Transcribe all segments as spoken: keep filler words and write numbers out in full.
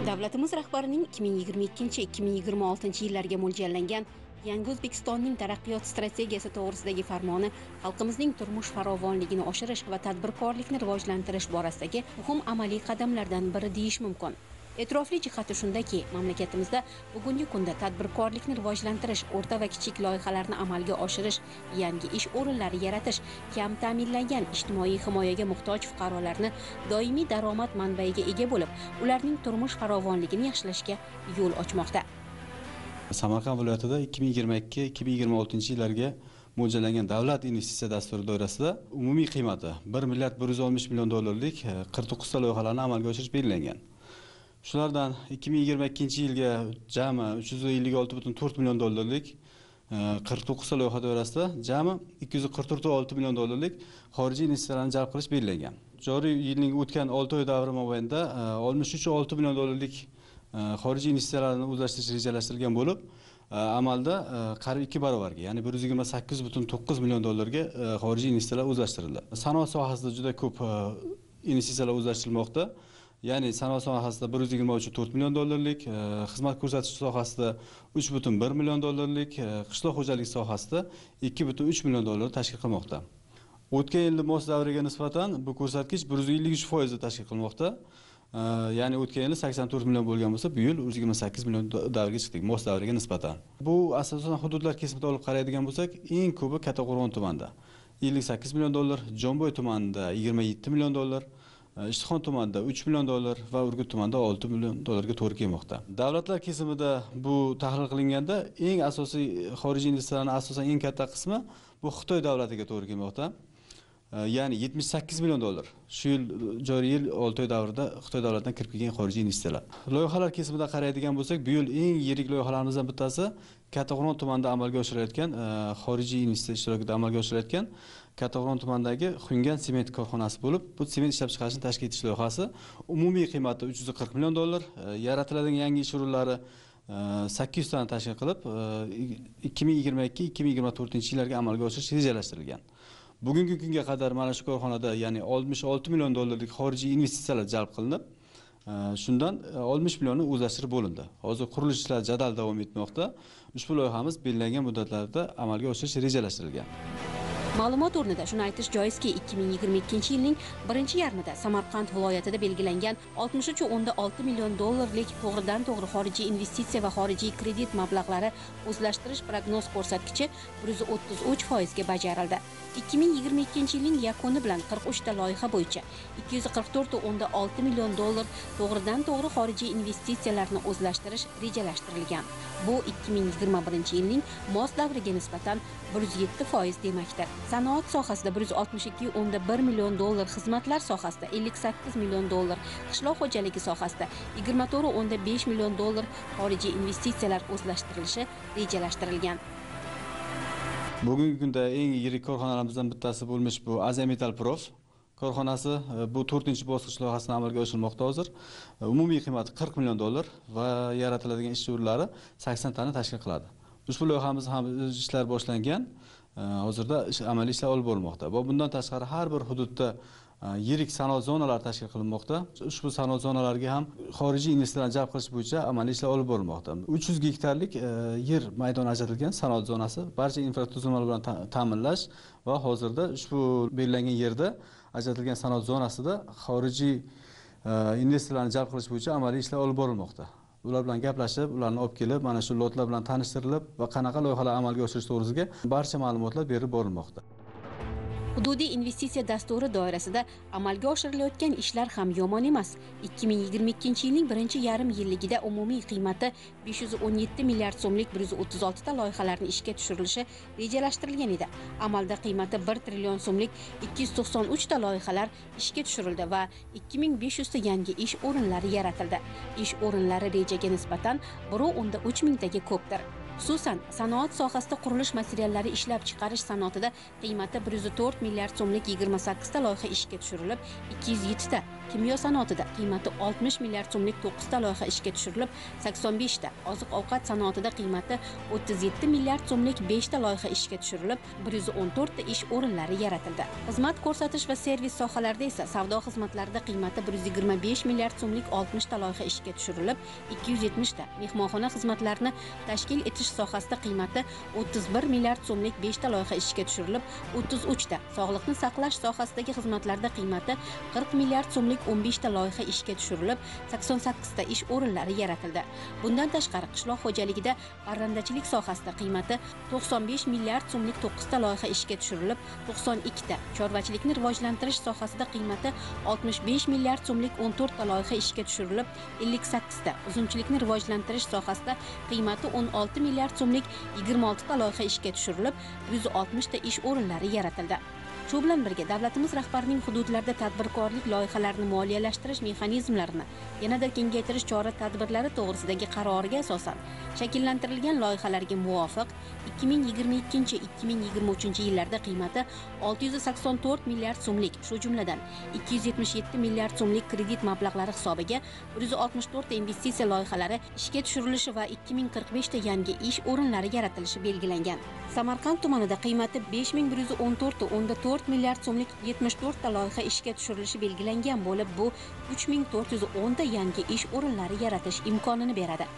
Davlatimiz rahbarining ikki ming yigirma ikkinchi ikki ming yigirma oltinchi yillarga mo'ljallangan Yangi O'zbekistonning taraqqiyot strategiyasi to'g'risidagi farmoni xalqimizning turmush farovonligini oshirish va tadbirkorlikni rivojlantirish borasidagi muhim amaliy qadamlardan biri deyish mumkin. E'tirofli jihati shundaki, mamlakatimizda bugungi kunda tadbirkorlikni rivojlantirish, o'rta va kichik loyihalarni amalga oshirish, yangi ish o'rinlari yaratish, kam ta'minlangan ijtimoiy himoyaga muhtoj fuqarolarni doimiy daromad manbaiga ega bo'lib, ularning turmush farovonligini yaxshilashga yo'l ochmoqda. Samarqand viloyatida ikki ming yigirma ikki ikki ming yigirma oltinchi yillarga mo'ljallangan davlat investitsiya dasturi doirasida umumiy qiymati bir milliard bir yuz oltmish million dollarlik qirq to'qqiz ta loyihalarni amalga oshirish belgilangan. Shulardan ikki ming yigirma ikkinchi yilga jami uch yuz ellik olti butun to'rt million dollarlik qirq to'qqiz ta loyiha doirasida jami ikki yuz qirq to'rt butun olti million dollarlik xorijiy investitsiyalarni jalb qilish belgilangan. Joriy yilning o'tgan olti oy davri mobaynida oltmish uch butun olti million dollarlik xorijiy investitsiyalarni o'zlashtirish rejalashtirilgan bo'lib, amalda qariyb ikki barobarga, ya'ni bir yuz yigirma sakkiz butun to'qqiz million dollarga xorijiy investitsiyalar o'zlashtirildi. Sanoat sohasida juda ko'p investitsiyalar o'zlashtirilmoqda. Ya'ni sanoat sohasida bir yuz yigirma uch butun to'rt million dollarlik, xizmat ko'rsatish sohasida uch butun bir million dollarlik, qishloq xo'jaligi sohasida ikki butun uch million dollar tashkil qilmoqda. O'tgan yilda mos davriga nisbatan bu ko'rsatkich bir yuz ellik uch foiz tashkil qilmoqda. Ya'ni o'tgan yil sakson to'rt million bo'lgan bo'lsa, bu yil yuz yigirma sakkiz million davrga chiqdik, mos davriga nisbatan. Bu asosan hududlar kesimida olib qaraydigan bo'lsak, eng ko'pi Kattaqo'rg'on tumanida ellik sakkiz million dollar, Jomboy tumanida yigirma yetti million dollar, Ishtixon tumanida uch million dollar va Urgut tumanida olti million dollarga to'g'ri kelmoqda. Davlatlar kesimida bu tahlil qilinganda eng asosiy xorijiy investitsiyalarning asosan eng katta qismi bu Xitoy davlatiga to'g'ri kelmoqda. Ya'ni yetmish sakkiz million dollar. Shu yil joriy yil olti oy davrida Xitoy davlatidan kirib kelgan xorijiy investitsiyalar. Loyihalar kesimida qaraydigan bo'lsak, bu yil eng yirik loyihalarimizdan bittasi Kattaqo'rg'on tumanida amalga oshirilayotgan xorijiy investitsiya ishtirokida amalga oshirilayotgan Kattaqo'rg'on tumanidagi Xungan sement korxonasi bo'lib, bu sement ishlab chiqarishni tashkil etish loyihasi umumiy qiymati uch yuz qirq million dollar, yaratiladigan yangi ish o'rinlari sakkiz yuz tani tashkil qilib, ikki ming yigirma ikki ikki ming yigirma to'rtinchi yillarga amalga oshirish rejalashtirilgan. Bugungi kunga qadar mana shu korxonada, ya'ni oltmish olti million dollarlik xorijiy investitsiyalar jalb qilinib, shundan oltmish millioni o'zlashtirib bo'lindi. Hozir qurilish ishlari jadal davom etmoqda. Ushbu loyihamiz belgilangan muddatlarda amalga oshirish rejalashtirilgan. Ma'lumot o'rnida shuni aytish joizki, ikki ming yigirma ikkinchi yilning birinchi yarmida Samarqand viloyatida belgilangan oltmish uch butun olti million dollarlik to'g'ridan-to'g'ri xorijiy investitsiya va xorijiy kredit mablag'lari o'zlashtirish prognoz ko'rsatkichi bir yuz o'ttiz uch foiz ga bajarildi. ikki ming yigirma ikkinchi yilning yakuni bilan qirq uch ta loyiha bo'yicha ikki yuz qirq to'rt butun olti million dollar to'g'ridan-to'g'ri xorijiy investitsiyalarni o'zlashtirish rejalashtirilgan. Bu ikki ming yigirma birinchi yilning mos davriga nisbatan bir yuz yetti foiz demakdir. Sanoat sohasida bir yuz oltmish ikki butun bir million dollar, xizmatlar sohasida ellik sakkiz million dollar, qishloq xo'jaligi sohasida yigirma to'rt butun besh million dollar xorijiy investitsiyalar o'zlashtirilishi rejalashtirilgan. Bugungi kunda eng yirik korxonalarimizdan bittasi bo'lmish bu Azametal Prof korxonasi bu to'rtinchi bosqich loyihasini amalga oshirmoqda hozir. Umumiy qiymati qirq million dollar va yaratiladigan ish o'rinlari sakson tani tashkil qiladi. Ushbu loyihamiz ham ishlar boshlangan. Hozirda amaliy ishlar olib borilmoqda. Va bundan tashqari har bir hududda yirik sanoat zonalari tashkil qilinmoqda. Ushbu sanoat zonalariga ham xorijiy investitsiyalarni jalb qilish bo'yicha amaliy ishlar olib borilmoqda. uch yuz gektarlik yer maydoni ajratilgan sanoat zonasi barcha infratuzilmalar bilan ta'minlash va hozirda ushbu belgilangan yerda ajratilgan sanoat zonasida xorijiy investitsiyalarni jalb qilish bo'yicha amaliy ishlar olib borilmoqda. Ular bilan gaplashib, ularni olib kelib, mana shu lotlar bilan tanishtirilib va qanaqa loyihalar amalga oshirish to'g'risida barcha ma'lumotlar berib borilmoqda. Hududiy investitsiya dasturi doirasida amalga oshirilayotgan ishlar ham yomon emas. ikki ming yigirma ikkinchi yilning birinchi yarim yilligida umumiy qiymati besh yuz o'n yetti milliard so'mlik bir yuz o'ttiz olti ta loyihalarning ishga tushirilishi rejalashtirilgan edi. Amalda qiymati bir trillion so'mlik ikki yuz to'qson uch ta loyihalar ishga tushirildi va ikki ming besh yuz ta yangi ish o'rinlari yaratildi. Ish o'rinlari rejaga nisbatan bir butun uch mingtaga ko'pdir. Xususan, sanoat sohasida qurilish materiallari ishlab chiqarish sanoatida qiymati bir yuz to'rt milliard so'mlik yigirma sakkiz ta loyiha ishga tushirilib, ikki yuz yetti ta kimyo sanoatida qiymati oltmish milliard so'mlik to'qqiz ta loyiha ishga tushirilib, sakson besh ta, oziq-ovqat sanoatida qiymati o'ttiz yetti milliard so'mlik besh ta loyiha ishga tushirilib, bir yuz o'n to'rt ta ish o'rinlari yaratildi. Xizmat ko'rsatish va servis sohalarida esa savdo xizmatlarida qiymati bir yuz yigirma besh milliard so'mlik oltmish ta loyiha ishga tushirilib, ikki yuz yetmish ta, mehmonxona xizmatlarini tashkil etish sohasida qiymati o'ttiz bir milliard so'mlik besh ta loyiha ishga tushirilib, o'ttiz uch ta, sog'liqni saqlash sohasidagi xizmatlarda qiymati qirq milliard so'mlik o'n besh ta loyiha ishga tushirilib, sakson sakkiz ta ish o'rinlari yaratildi. Bundan tashqari qishloq xo'jaligida parrandachilik sohasida qiymati to'qson besh milliard so'mlik to'qqiz ta loyiha ishga tushirilib, to'qson ikki ta, chorvachilikni rivojlantirish sohasida qiymati oltmish besh milliard so'mlik o'n to'rt ta loyiha ishga tushirilib, ellik sakkiz ta, uzumchilikni rivojlantirish sohasida qiymati o'n olti milliard so'mlik yigirma olti ta loyiha ishga tushirilib, bir yuz oltmish ta ish o'rinlari yaratildi. Shu bilan birga davlatimiz rahbarining hududlarda tadbirkorlik loyihalarini moliyalashtirish mexanizmlarini yanada kengaytirish chora-tadbirlari to'g'risidagi qaroriga asosan shakllantirilgan loyihalarga muvofiq ikki ming yigirma ikkinchi - ikki ming yigirma uchinchi yillarda qiymati olti yuz sakson to'rt milliard so'mlik, shu jumladan ikki yuz yetmish yetti milliard so'mlik kredit mablag'lari hisobiga bir yuz oltmish to'rt ta investitsiya loyihalari ishga tushirilishi va ikki ming qirq besh ta yangi ish o'rinlari yaratilishi belgilangan. Samarqand tumanida qiymati besh ming bir yuz o'n to'rt ta o'nda to'rt milliard so'mlik yetmish to'rt ta loyiha ishga tushirilishi belgilangan bo'lib, bu uch ming to'rt yuz o'n ta yangi ish o'rinlari yaratish imkonini beradi.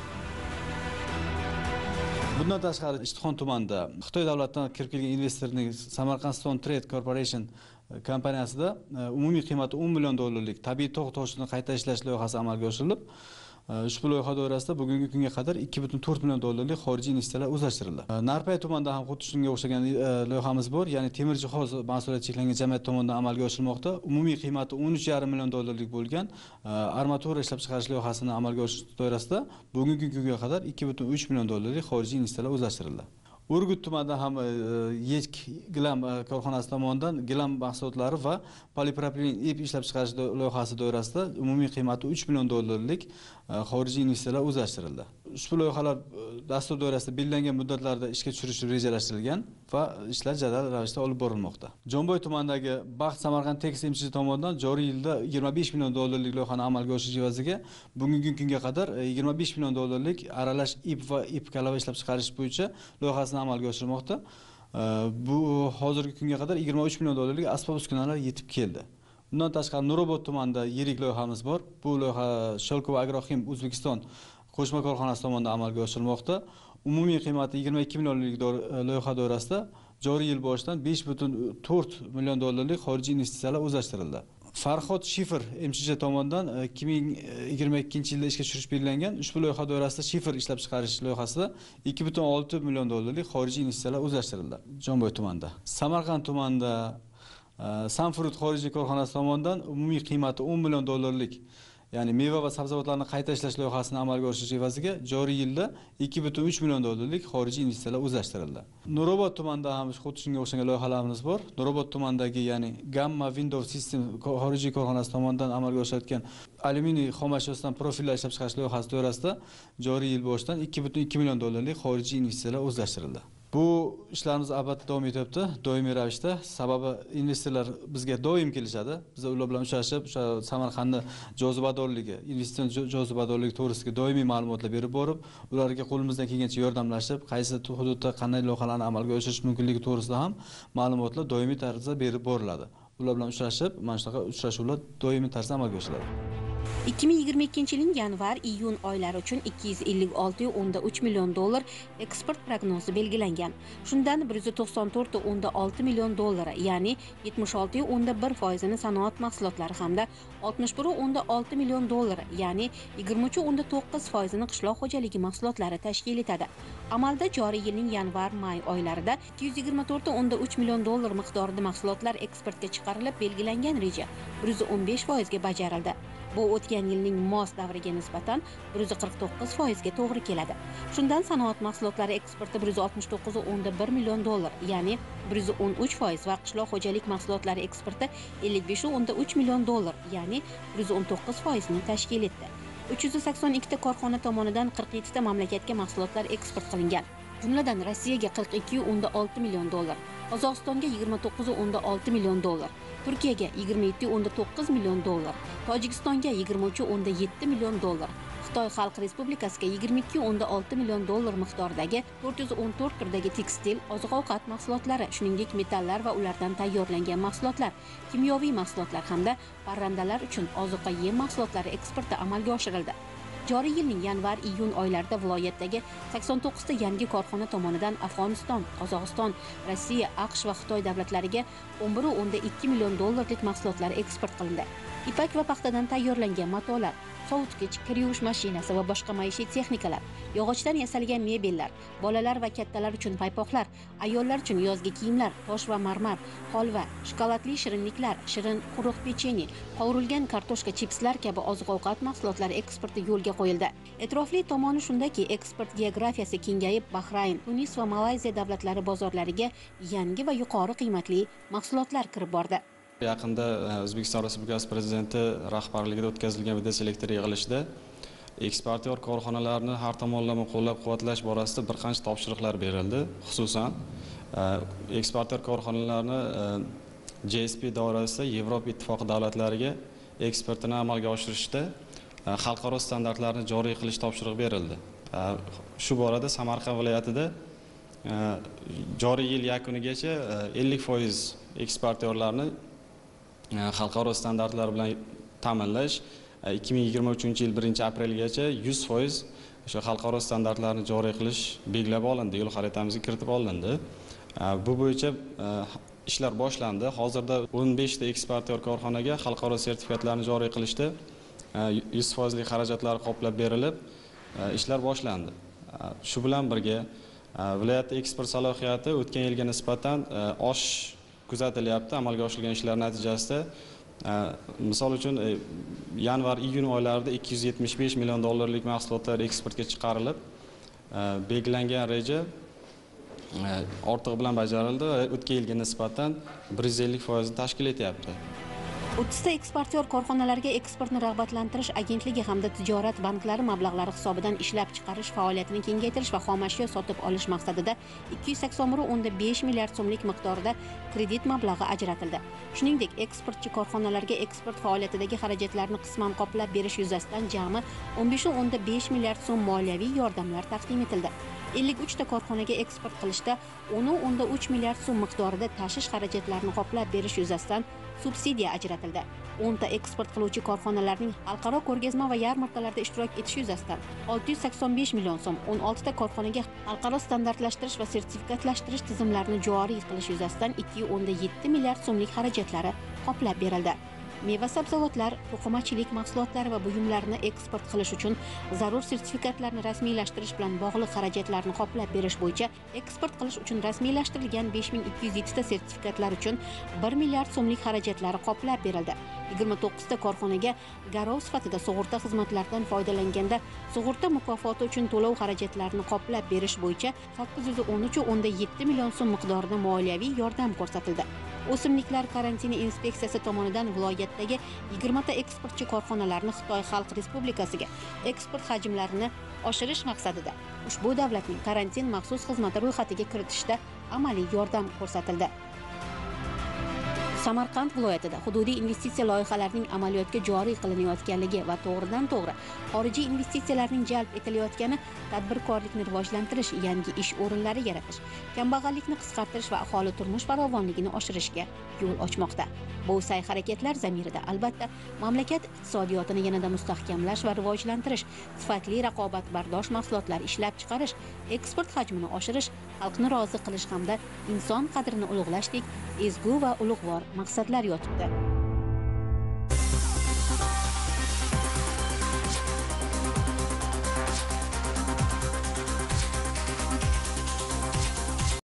Bundan tashqari Ishtixon tumanida Xitoy davlatidan kirib kelgan investorning Samarkand Stone Trade Corporation kompaniyasida umumiy qiymati o'n million dollarlik tabiiy tog' toshini qayta ishlash loyihasi amalga oshirilib, ushbu loyiha doirasida bugungi kunga qadar ikki butun to'rt million dollarlik xorijiy investitsiyalar o'zlashtirildi. Narpay tumanida ham xuddi shunga o'xshagan loyihamiz bor, ya'ni temir jihoz mas'uliyati cheklangan jamiyat tomonidan amalga oshirilmoqda. Umumiy qiymati o'n uch yarim million dollarlik bo'lgan armatura ishlab chiqarish loyihasini amalga oshirish doirasida bugungi kunga qadar ikki butun uch million dollarlik xorijiy investitsiyalar o'zlashtirildi. Urgut tumanida ham Yek gilam korxonasi tomonidan gilam mahsulotlari va polipropilen ip ishlab chiqarish loyihasi doirasida umumiy qiymati uch million dollarlik xorijiy investitsiyalar o'zlashtirildi. Ushbu loyihalar dastur doirasida belgilangan muddatlarda ishga tushirish rejalashtirilgan va ishlar jadal ravishda olib borilmoqda. Jomboy tumanidagi Baxt Samarqand Tekis M C H tomonidan joriy yilda yigirma besh million dollarlik loyihani amalga oshirish evaziga bugungi kunga qadar yigirma besh million dollarlik aralash ip va ip kalava ishlab chiqarish bo'yicha loyihasini amalga oshirmoqda. Bu hozirgi kunga qadar yigirma uch million dollarlik asbob uskunalar yetib keldi. Bundan tashqari Nurobod tumanida yirik loyihamiz bor. Bu loyiha Sholkova Agroxim O'zbekiston qo'shma korxonasi tomonidan amalga oshirilmoqda. Umumiy qiymati yigirma ikki millionlik loyiha doirasida joriy yil boshidan besh butun to'rt million dollarlik xorijiy investitsiyalar o'zlashtirildi. Farhod Shifer M C H tomonidan ikki ming yigirma ikkinchi yilda ishga tushirish belgilangan ushbu loyiha doirasida shifer ishlab chiqarish loyihasida ikki butun olti million dollarlik xorijiy investitsiyalar o'zlashtirildi. Jomboy tumanida. Samarqand tumanida Sanfrut xorijiy korxonasi tomonidan umumiy qiymati o'n million dollarlik, ya'ni meva va sabzavotlarni qayta ishlash loyihasini amalga oshirish evaziga joriy yilda ikki butun uch million dollarlik xorijiy investitsiyalar o'zlashtirildi. Nurobod tumanida ham xuddi shunga o'xshagan loyihalarimiz bor. Nurobod tumanidagi, ya'ni Gamma Window System xorijiy korxonasi tomonidan amalga oshirilayotgan alyuminiy xom ashyosidan profillar ishlab chiqarish loyihasi doirasida joriy yil boshidan ikki butun ikki million dollarlik xorijiy investitsiyalar o'zlashtirildi. Bu ishlarimiz albatta davom etyapti, doimiy ravishda. Sababi investorlar bizga doim kelishadi. Biz ular bilan uchrashib, o'sha Samarqandning jozibadorligi, investitsion jozibadorligi to'g'risida doimiy ma'lumotlar berib borib, ularga qo'limizdan kelgancha yordamlashib, qaysi hududda qanday loyihalarni amalga oshirish mumkinligi to'g'risida ham ma'lumotlar doimiy tarzda berib boriladi. Ular bilan uchrashib, mana shunaqa uchrashuvlar doimiy tarzda amalga oshiriladi. ikki ming yigirma ikkinchi yilning yanvar-iyun oylari uchun ikki yuz ellik olti o'nda uch million dollar eksport prognozi belgilangan. Shundan bir yuz to'qson to'rt o'nda olti million dollari, ya'ni yetmish olti o'nda bir foizini sanoat mahsulotlari hamda oltmish bir o'nda olti million dollari, ya'ni yigirma uch o'nda to'qqiz foizini qishloq xo'jaligi mahsulotlari tashkil etadi. Amalda joriy yilning yanvar-may oylarida ikki yuz yigirma to'rt o'nda uch million dollar miqdorida mahsulotlar eksportga chiqarilib, belgilangan reja bir yuz o'n besh foizga bajarildi. Bu o'tgan yilning mos davriga nisbatan bir yuz qirq to'qqiz foizga to'g'ri keladi. Shundan sanoat mahsulotlari eksporti bir yuz oltmish to'qqiz o'nda bir million dollar, ya'ni bir yuz o'n uch foiz va qishloq xo'jalik mahsulotlari eksporti ellik besh o'nda uch million dollar, ya'ni bir yuz o'n to'qqiz foizni tashkil etdi. uch yuz sakson ikkita korxona tomonidan qirq yettita mamlakatga mahsulotlar eksport qilingan. Jumladan Rossiyaga qirq ikki o'nda olti million dollar, Qozog'istonga yigirma to'qqiz nuqta o'n olti million dollar, Turkiyaga yigirma yetti nuqta o'n to'qqiz million dollar, Tojikistonga yigirma uch nuqta yetti million dollar, Xitoy Xalq Respublikasiga yigirma ikki nuqta olti million dollar miqdoridagi to'rt yuz o'n to'rt turdagi tekstil, oziq-ovqat mahsulotlari, shuningdek metallar va ulardan tayyorlangan mahsulotlar, kimyoviy mahsulotlar hamda parrandalar uchun ozuqa yem mahsulotlari eksporti amalga oshirildi. Joriy yilning yanvar-iyun oylarida viloyatdagi sakson to'qqizta yangi korxona tomonidan Afg'oniston, Qozog'iston, Rossiya, AQSh va Xitoy davlatlariga o'n bir nuqta ikki million dollarlik mahsulotlar eksport qilindi. Ipak va paxtadan tayyorlangan matolar, sovutgich, kir yuvish mashinasi va boshqa maishiy texnikalar, yog'ochdan yasalgan mebellar, bolalar va kattalar uchun paypoqlar, ayollar uchun yozgi kiyimlar, tosh va marmar, holva, shokoladli shirinliklar, shirin quruq pechenye, qovurilgan kartoshka, chipslar kabi oziq-ovqat mahsulotlari eksporti yo'lga qo'yildi. E'tirofli tomoni shundaki, eksport geografiyasi kengayib, Bahrayn, Tunis va Malayziya davlatlari bozorlariga yangi va yuqori qiymatli mahsulotlar kirib bordi. Yaqinda O'zbekiston Respublikasi Prezidenti rahbarligida o'tkazilgan video selektor yig'ilishida eksportyor korxonalarni har tomonlama qo'llab-quvvatlash borasida bir qancha topshiriqlar berildi. Xususan, eksportyor korxonalarni G S P doirasida Yevropa Ittifoqi davlatlariga eksportini amalga oshirishda xalqaro standartlarni joriy qilish topshirig'i berildi. Shu borada Samarqand viloyatida joriy yil yakunigacha ellik foiz eksportyorlarni xalqaro standartlar bilan ta'minlash, ikki ming yigirma uchinchi yil birinchi aprelgacha yuz foiz o'sha xalqaro standartlarni joriy qilish belgilab olindi, yo'l xaritamizga kiritib olindi. Bu bo'yicha ishlar boshlandi. Hozirda o'n besh ta eksportyor korxonaga xalqaro sertifikatlarni joriy qilishda yuz foizlik xarajatlar qoplab berilib, ishlar boshlandi. Shu bilan birga viloyatda eksport salohiyati o'tgan yilga nisbatan oshish kuzatilyapti. Amalga oshirilgan ishlar natijasida misol uchun yanvar-iyun oylarida ikki yuz yetmish besh million dollarlik mahsulotlar eksportga chiqarilib, belgilangan reja ortig'i bilan bajarildi va o'tgan yilga nisbatan bir yuz ellik foizni tashkil etyapti. o'ttizta eksportyor korxonalarga eksportni rag'batlantirish agentligi hamda tijorat banklari mablag'lari hisobidan ishlab chiqarish faoliyatini kengaytirish va xomashyo sotib olish maqsadida ikki yuz sakson bir nuqta besh milliard so'mlik miqdorida kredit mablag'i ajratildi. Shuningdek, eksportchi korxonalarga eksport faoliyatidagi xarajatlarni qisman qoplab berish yuzasidan jami o'n besh nuqta besh milliard so'm moliyaviy yordamlar taqdim etildi. ellik uch ta korxonaga eksport qilishda o'n nuqta uch milliard so'm miqdorida tashish xarajatlarini qoplab berish yuzasidan subsidiya ajratildi. o'n ta eksport qiluvchi korxonalarning xalqaro ko'rgazma va yarmarkalarda ishtirok etish yuzasidan olti yuz sakson besh million so'm, o'n olti ta korxonaga xalqaro standartlashtirish va sertifikatlashtirish tizimlarini joriy qilish yuzasidan ikki nuqta yetti milliard so'mlik xarajatlar qoplab berildi. Meva sabzavotlar, to'qimachilik mahsulotlari va buyumlarni eksport qilish uchun zarur sertifikatlarni rasmiylashtirish bilan bog'liq xarajatlarni qoplab berish bo'yicha eksport qilish uchun rasmiylashtirilgan besh ming ikki yuz yetti ta sertifikatlar uchun bir milliard so'mlik xarajatlari qoplab berildi. yigirma to'qqiz ta korxonaga garov sifatida sug'urta xizmatlaridan foydalanganda sug'urta mukofoti uchun to'lov xarajatlarini qoplab berish bo'yicha sakkiz yuz o'n uch nuqta yetti million so'm miqdorida moliyaviy yordam ko'rsatildi. O'simliklar karantini inspeksiyasi tomonidan viloyatdagi yigirma ta eksportchi korxonalarni Xitoy Xalq Respublikasiga eksport hajmlarini oshirish maqsadida ushbu davlatning karantin maxsus xizmati ro'yxatiga kiritishda amaliy yordam ko'rsatildi. Samarqand viloyatida hududiy investitsiya loyihalarining amaliyotga joriy qilinayotganligi va to'g'ridan to'g'ri xorijiy investitsiyalarning jalb etilayotgani tadbirkorlikni rivojlantirish, yangi ish o'rinlari yaratish, kambag'allikni qisqartirish va aholi turmush farovonligini oshirishga yo'l ochmoqda. Bu sa'y-harakatlar zamirida albatta mamlakat iqtisodiyotini yanada mustahkamlash va rivojlantirish, sifatli raqobatbardosh mahsulotlar ishlab chiqarish, eksport hajmini oshirish, xalqni rozi qilish hamda inson qadrini ulug'lashdek ezgu va ulug'vor maqsadlar yotibdi.